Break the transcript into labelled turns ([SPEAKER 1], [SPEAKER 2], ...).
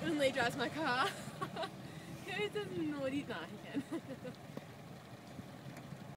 [SPEAKER 1] Unley drives my car. Who doesn't know what he's not? He can.